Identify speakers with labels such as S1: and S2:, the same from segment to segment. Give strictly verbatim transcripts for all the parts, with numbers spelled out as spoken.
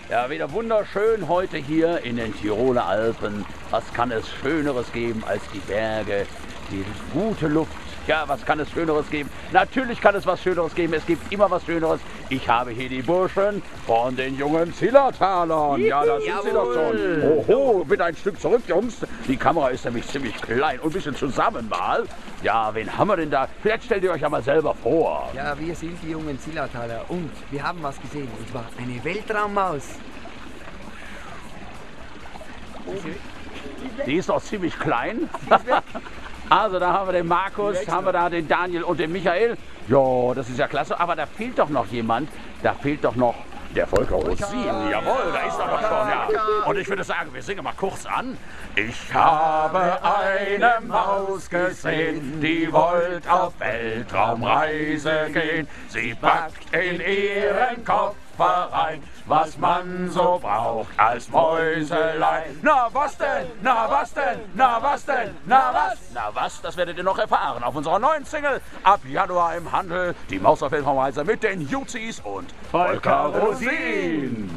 S1: Ja, wieder wunderschön heute hier in den Tiroler Alpen. Was kann es Schöneres geben als die Berge, die gute Luft? Ja, was kann es Schöneres geben? Natürlich kann es was Schöneres geben. Es gibt immer was Schöneres. Ich habe hier die Burschen von den jungen Zillertalern. Ja, da sind sie doch schon. Oho, bitte ein Stück zurück, Jungs. Die Kamera ist nämlich ziemlich klein und ein bisschen zusammen mal. Ja, wen haben wir denn da? Vielleicht stellt ihr euch ja mal selber vor.
S2: Ja, wir sind die jungen Zillertaler und wir haben was gesehen. Und zwar eine Weltraummaus.
S1: Die ist doch ziemlich klein. Also da haben wir den Markus, haben wir da den Daniel und den Michael. Ja, das ist ja klasse. Aber da fehlt doch noch jemand. Da fehlt doch noch der Volker Rosin. Jawohl, da ist er doch schon. Ja. Und ich würde sagen, wir singen mal kurz an. Ich habe eine Maus gesehen, die wollte auf Weltraumreise gehen. Sie packt in ihren Kopf rein, was man so braucht als Mäuselein. Na was denn? Na was denn? Na was denn? Na was? Na was? Das werdet ihr noch erfahren auf unserer neuen Single. Ab Januar im Handel. Die Maus auf Weltraumreise mit den Juzis und Volker Rosin.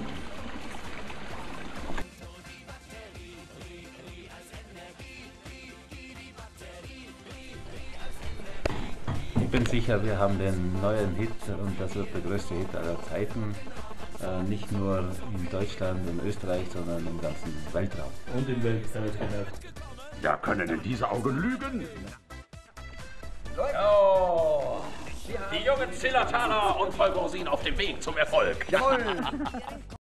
S3: Ich bin sicher, wir haben den neuen Hit und das wird der größte Hit aller Zeiten. Äh, nicht nur in Deutschland, in Österreich, sondern im ganzen Weltraum.
S4: Und im Weltraum, genau.
S1: Ja, können denn diese Augen lügen? Oh, die jungen Zillertaler und Volker Rosin auf dem Weg zum Erfolg.
S2: Jawohl!